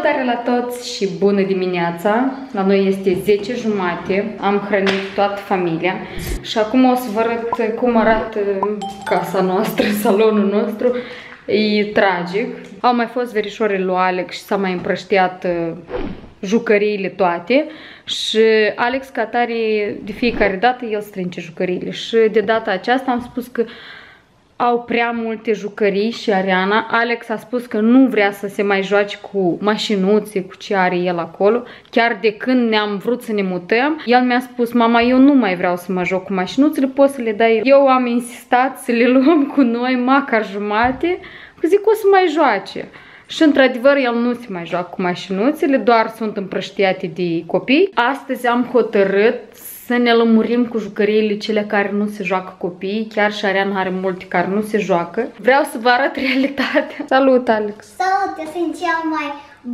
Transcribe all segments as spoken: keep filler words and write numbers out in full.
Salutare la toți și bună dimineața! La noi este zece jumate, am hrănit toată familia și acum o să vă arăt cum arată casa noastră, salonul nostru. E tragic. Au mai fost verișorile lui Alex și s-a mai împrăștiat jucăriile toate și Alex Catari de fiecare dată el strânge jucăriile și de data aceasta am spus că au prea multe jucării și Ariana. Alex a spus că nu vrea să se mai joace cu mașinuțe, cu ce are el acolo. Chiar de când ne-am vrut să ne mutăm, el mi-a spus: mama, eu nu mai vreau să mă joc cu mașinuțele, poți să le dai. Eu am insistat să le luăm cu noi, măcar jumate, că zic o să mai joace. Și într-adevăr el nu se mai joacă cu mașinuțele, doar sunt împrăștiate de copii. Astăzi am hotărât să ne lămurim cu jucăriile cele care nu se joacă copiii. Chiar și Ariana are multe care nu se joacă. Vreau să vă arăt realitatea. Salut, Alex! Salut, eu sunt cel mai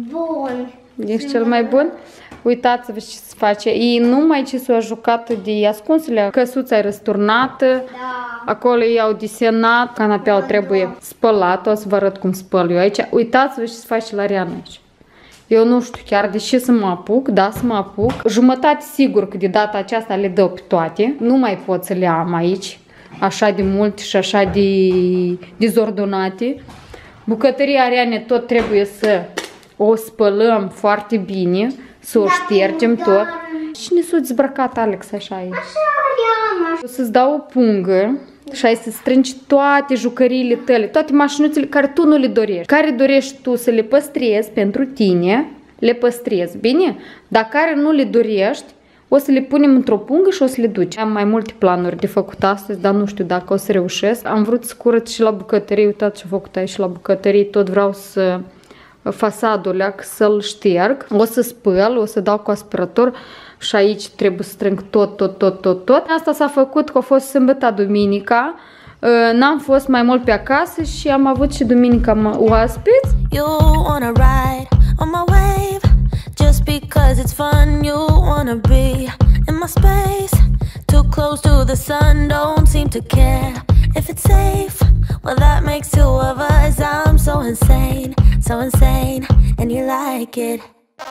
bun. Ești cel mai bun? Uitați-vă ce se face. Ei numai ce s-au jucat de ascunsele. Căsuța e răsturnată. Da. Acolo ei au desenat. Canapeaua trebuie spălată. O să vă arăt cum spăl eu aici. Uitați-vă ce se face la Ariana aici. Eu nu știu chiar de ce să mă apuc, da, să mă apuc. Jumătate sigur că de data aceasta le dau pe toate. Nu mai pot să le am aici, așa de multe și așa de dezordonate. Bucătăria Ariane tot trebuie să o spălăm foarte bine, să o ștergem tot. Cine s-a dezbrăcat, Alex, așa aici? Așa, Ariana. O să-ți dau o pungă și ai să strângi toate jucăriile tale, toate mașinuțele care tu nu le dorești. Care dorești tu să le păstrezi pentru tine, le păstrezi, bine? Dar care nu le dorești, o să le punem într-o pungă și o să le duci. Am mai multe planuri de făcut astăzi, dar nu știu dacă o să reușesc. Am vrut să curăț și la bucătărie, uitați ce-a făcut aici la bucătărie, tot vreau să fasadul să-l șterg. O să spăl, o să dau cu aspirator. Și aici trebuie să strâng tot, tot, tot, tot, tot. Asta s-a făcut că a fost sâmbătă, duminica. N-am fost mai mult pe acasă și am avut și duminica oaspeți. You wanna ride on my wave just because it's fun. You wanna be in my space, too close to the sun, don't seem to care if it's safe. Well, that makes two of us. I'm so insane, so insane, and you like it.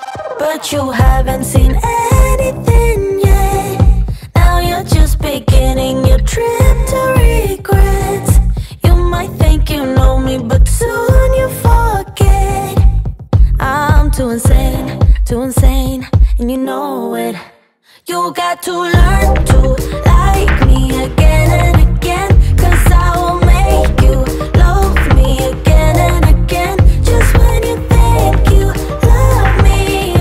But you haven't seen anything yet. Now you're just beginning your trip to regrets. You might think you know me, but soon you forget. I'm too insane, too insane, and you know it. You got to learn to like me again and again, 'cause I will make you love me again and again. Just when you think you love me,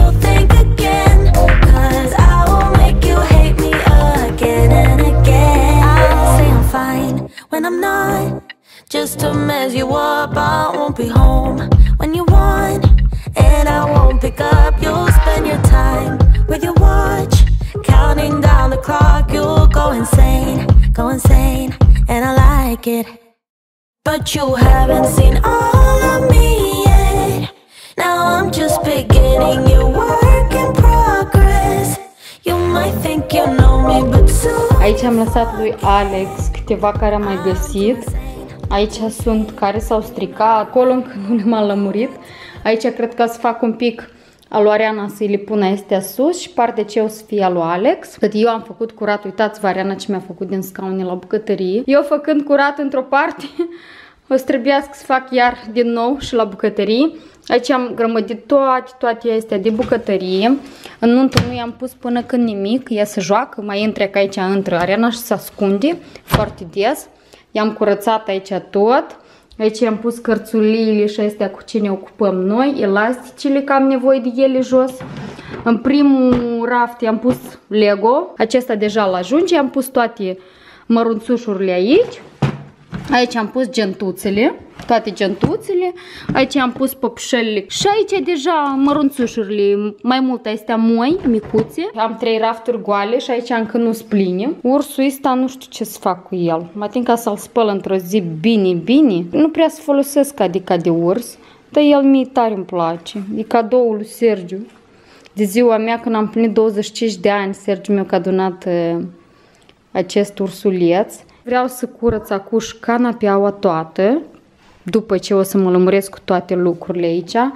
when I'm not, just to mess you up. I won't be home when you want, and I won't pick up. You'll spend your time with your watch, counting down the clock. You'll go insane, go insane, and I like it. But you haven't seen all of me yet. Now I'm just beginning, your work in progress. You might think you know me, but soon. Aici am lăsat lui Alex câteva care am mai găsit. Aici sunt care s-au stricat, acolo încă nu le-am lămurit. Aici cred că o să fac un pic a lui Ariana să-i le pun astea sus și partea ce o să fie a lui Alex. Cât eu am făcut curat, uitați-vă Ariana ce mi-a făcut din scaune la bucătărie. Eu făcând curat într-o parte, o să trebuiască să fac iar din nou și la bucătărie. Aici am grămădit toate, toate astea de bucătărie. În nuntă nu i-am pus până când nimic. Ea se joacă, mai intre ca aici între Ariana și se ascunde foarte des. I-am curățat aici tot. Aici i-am pus cărțuliile și astea cu ce ne ocupăm noi. Elasticele, că am nevoie de ele jos. În primul raft i-am pus Lego. Acesta deja l-ajunge. I-am pus toate mărunțușurile aici. Aici am pus gentuțele, toate gentuțele, aici am pus păpușelele și aici deja mărunțușurile, mai mult astea moi, micuțe. Am trei rafturi goale și aici încă nu spline. Ursul ăsta nu știu ce să fac cu el. Mă tin ca să-l spăl într-o zi bine, bine. Nu prea să folosesc adică de urs, dar el mie tare îmi place. E cadoul lui Sergiu. De ziua mea când am plinit douăzeci și cinci de ani, Sergiu mi-a cadunat uh, acest ursuleț. Vreau să curăț acuș canapeaua toată, după ce o să mă lămuresc cu toate lucrurile aici.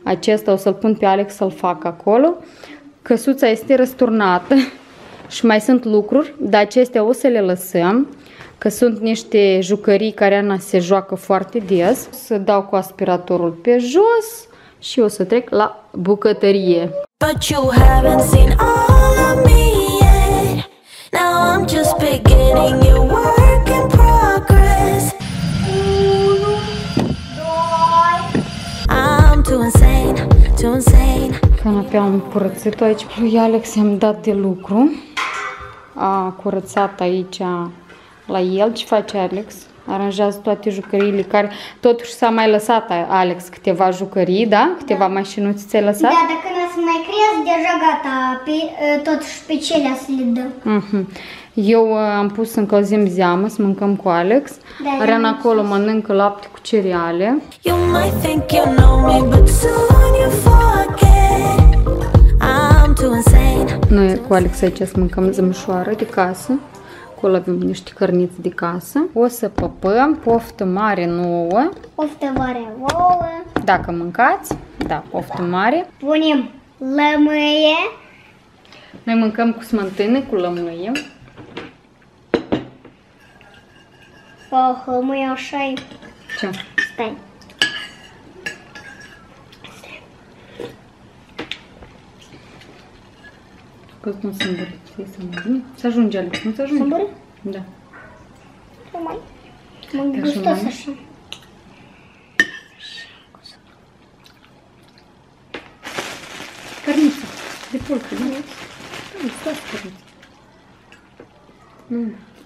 Acesta o să-l pun pe Alex să-l fac acolo. Căsuța este răsturnată și mai sunt lucruri, dar acestea o să le lăsăm, că sunt niște jucării care Ana se joacă foarte des. O să dau cu aspiratorul pe jos și o să trec la bucătărie. But you haven't seen all of me yet. Now I'm just beginning, you work in progress. I'm too insane, too insane. Canapea am curățit-o aici. Lui Alex i-am dat de lucru. A curățat aici la el. Ce face Alex? Aranjează toate jucăriile care... Totuși s-a mai lăsat Alex câteva jucării, da? Câteva da. mașinuțe ți-ai lăsat? Da, dacă nu să mai crezi, deja gata, pe, totuși pe celea să le dăm. Uh-huh. Eu uh, am pus să încălzim zeamă, să mâncăm cu Alex. Da, Ariana acolo mănâncă lapte cu cereale. You might think you know me, but soon you forget. I'm too insane. Noi cu Alex aici să mâncăm zămșoară de casă. Acolo avem niște cărniți de casă. O să păpăm, poftă mare nouă. Poftă mare nouă. Dacă mâncați, da, poftă mare. Punem lămâie. Noi mâncăm cu smântână, cu lămâie. Oh, lămâie așa e. Ce? Stai. Că nu sunt buri. Să mă Să ajunge, Alex, nu să ajunge. Sâmbure? Da. Nu mai. Mă gustos așa. Cărniță. De pulcă, nu? Nu, stați cărniță. Nu.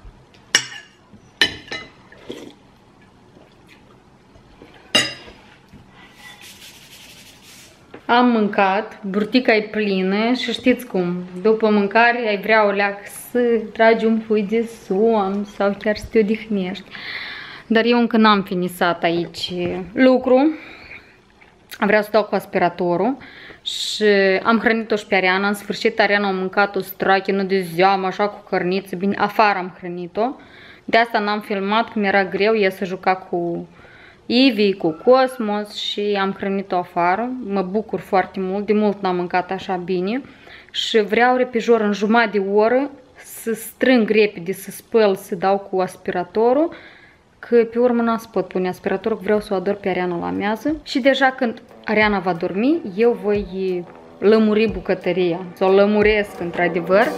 Am mâncat, burtica e plină și știți cum, după mâncare ai vrea o leacă să tragi un pui de somn sau chiar să te odihnești. Dar eu încă n-am finisat aici lucru, vreau să dau cu aspiratorul și am hrănit-o și pe Ariana. În sfârșit Ariana a mâncat o strachină de zeamă așa cu cărniță, bine, afară am hrănit-o. De asta n-am filmat, că mi-era greu, ea să juca cu Ivy, cu Cosmos și am hrănit-o afară. Mă bucur foarte mult, de mult n-am mâncat așa bine. Și vreau repejor în jumătate de oră să strâng repede, să spăl, să dau cu aspiratorul, că pe urmă n-am să pot pune aspiratorul, că vreau să o ador pe Ariana la amiază. Și deja când Ariana va dormi, eu voi lămuri bucătăria, să o lămuresc într-adevăr.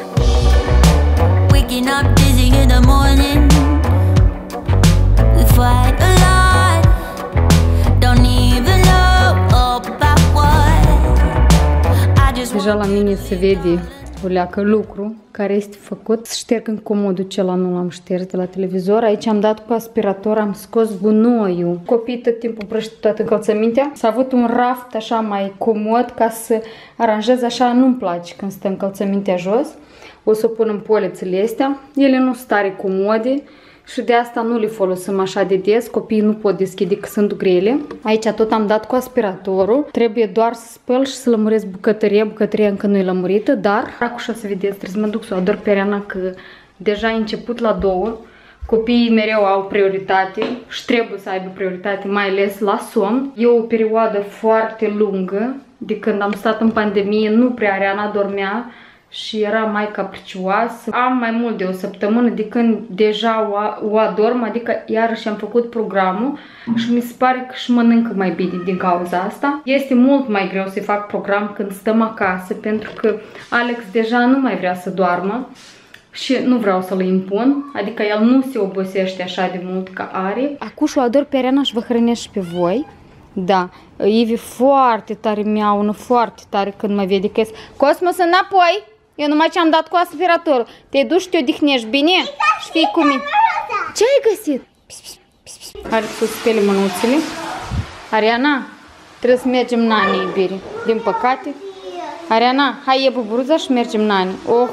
Waking up dizzy in the morning. We fight a lot. Don't even know about what. I just Deja la mine se vede o leacă lucru care este făcut. Șterg în comodul cela, nu l-am șters de la televizor. Aici am dat cu aspirator, am scos gunoiul. Copiii tot timpul prăști toată încălțămintea. S-a avut un raft așa mai comod ca să aranjez așa, nu-mi place când stă încălțămintea jos. O să o pun în polițele astea. Ele nu sunt tare comode și de asta nu le folosim așa de des. Copiii nu pot deschide că sunt grele. Aici tot am dat cu aspiratorul. Trebuie doar să spăl și să lămuresc bucătăria. Bucătăria încă nu e lămurită, dar așa să vedeți, trebuie să mă duc să o ador pe Ariana, că deja a început la două. Copiii mereu au prioritate și trebuie să aibă prioritate, mai ales la somn. E o perioadă foarte lungă de când am stat în pandemie, nu prea Ariana dormea și era mai capricioasă. Am mai mult de o săptămână de când deja o, o adorm, adică iarăși am făcut programul și mi se pare că și mănâncă mai bine din cauza asta. Este mult mai greu să fac program când stăm acasă, pentru că Alex deja nu mai vrea să doarmă și nu vreau să-l impun, adică el nu se obosește așa de mult ca are. Acum și o ador pe Ariana și vă hrănesc și pe voi. Da, Ivy foarte tare miaună, foarte tare când mă vede că ies. Cosmos, înapoi! Eu numai ce am dat cu aspiratorul. Te duci și te odihnești bine? Și fii cu mine. Ce ai găsit? Are să spele mânuțele. Ariana, trebuie să mergem nani, iubire. Din păcate. Ariana, hai e buburuza și mergem nani. Oh.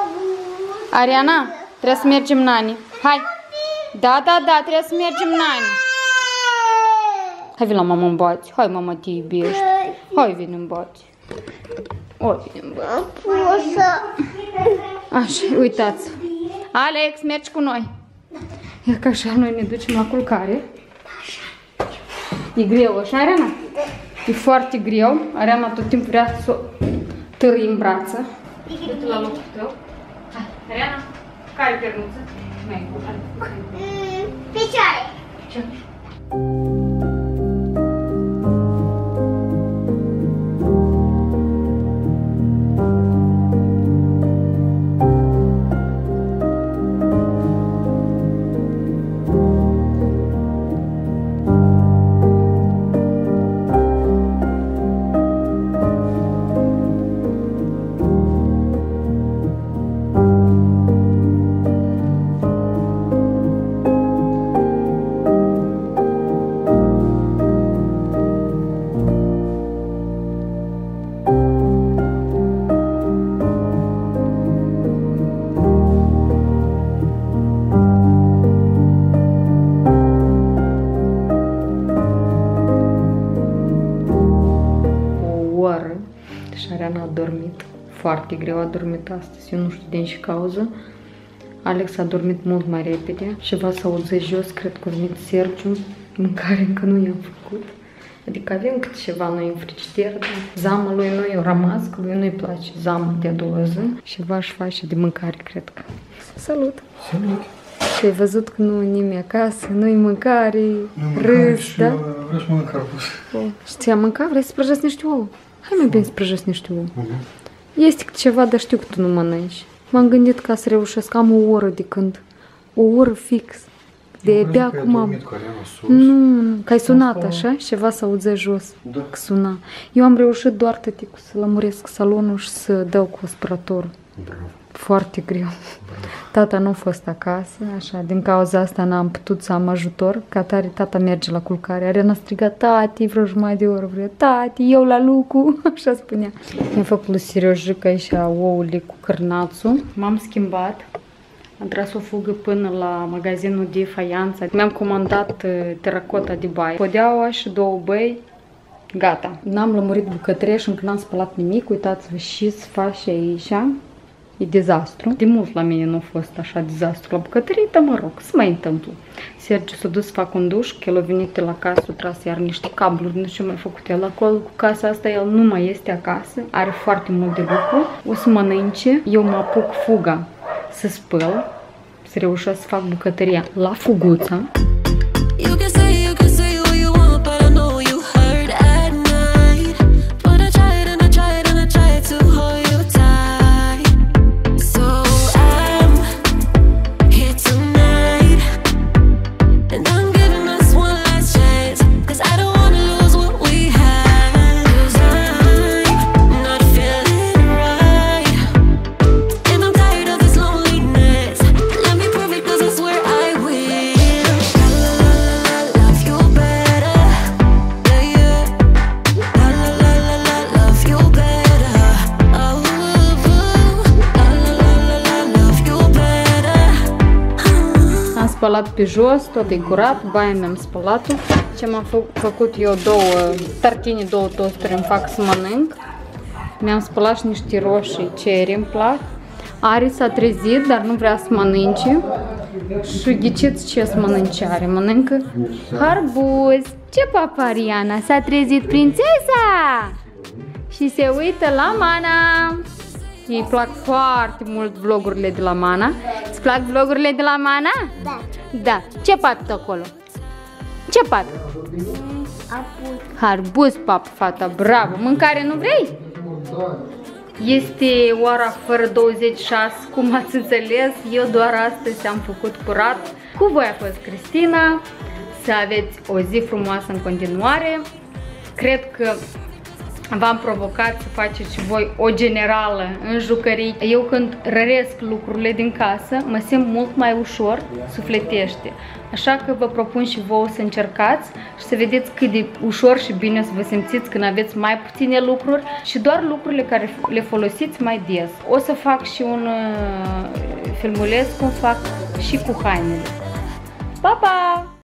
Ariana, trebuie să mergem nani. Hai. Da, da, da, trebuie să mergem nani. Hai vin la mama în bați. Hai, mama, te iubești. Hai, vin în bați. O, vin în bați. Așa, uitați. Alex, mergi cu noi. Ia că așa noi ne ducem la culcare. E greu, așa, Ariana? E foarte greu. Ariana tot timpul vrea să o târâi în brață. Du-te la locul tău. Hai, Ariana, care pernuță? Mai bun. Picioare. Picioare. A dormit foarte greu, a dormit astăzi, eu nu știu din ce cauză. Alex a dormit mult mai repede și va să auzi jos, cred că a venit Sergiu, mâncare încă nu i-am făcut. Adică avem câte ceva noi în frigider, dar zama lui nu i-a rămas, că lui nu-i place zama de doză și va-și face de mâncare, cred că. Salut! Salut! Și ai văzut că nu e nimeni acasă, nu-i mâncare, râs, da? Vreau să mănânc carbuz. Și ți-am mâncat? Vrei să sprăjesc niște ouă? Hai mai bine să prăjesc niște ouă. Este ceva, dar știu că tu nu mănânci. M-am gândit ca să reușesc, am o oră de când. O oră fix. De abia acum am. Nu, că ai sunat așa și ceva să auzi jos. Da. Că suna. Eu am reușit doar tăticul să lămuresc salonul și să dau cu aspiratorul. Bravo. Foarte greu. Bravo. Tata nu a fost acasă, așa, din cauza asta n-am putut să am ajutor. Ca tare, tata merge la culcare. Ariana a strigat, tati, vreo jumătate de oră, vrea, tati, eu la lucru, așa spunea. Mi-am făcut lui Seriojica aici ouăle cu cârnațul. M-am schimbat. Am tras o fugă până la magazinul de faianță. Mi-am comandat teracota de baie, podeaua și două băi. Gata. N-am lămurit bucătăria și încă n-am spălat nimic. Uitați-vă și se face aici. E dezastru. De mult la mine nu a fost așa dezastru la bucătărie, dar mă rog, se mai întâmplă. Sergiu s-a dus să fac un duș, că el a venit de la casă, a tras iar niște cabluri, nu știu ce mai făcut el acolo cu casa asta, el nu mai este acasă, are foarte mult de lucru, o să mănânce, eu mă apuc fuga să spăl, să reușesc să fac bucătăria la fuguța. Spălat pe jos, tot e curat, baia mi-am spălat-o. Ce m-am fă făcut eu două tartine, două tosturi, îmi fac să mănânc. Mi-am spălat și niște roșii, ceri îmi plac. Ari s-a trezit, dar nu vrea să mănânce. Și ghiciți ce să mănânce Ari, mănâncă harbuz. Ce papa, Ariana? S-a trezit prințesa! Și se uită la Mana. Îi plac foarte mult vlogurile de la Mana. Îți plac vlogurile de la Mana? Da. Da. Ce papi acolo? Ce papi? Apus. Harbuz, pap, fata, bravo. Mâncare nu vrei? Este ora fără douăzeci și șase, cum ați înțeles. Eu doar astăzi am făcut curat. Cu voi a fost Cristina. Să aveți o zi frumoasă în continuare. Cred că v-am provocat să faceți și voi o generală în jucării. Eu când răresc lucrurile din casă, mă simt mult mai ușor, sufletește. Așa că vă propun și vouă să încercați și să vedeți cât de ușor și bine să vă simțiți când aveți mai puține lucruri și doar lucrurile care le folosiți mai des. O să fac și un uh, filmuleț cum fac și cu hainele. Pa, pa!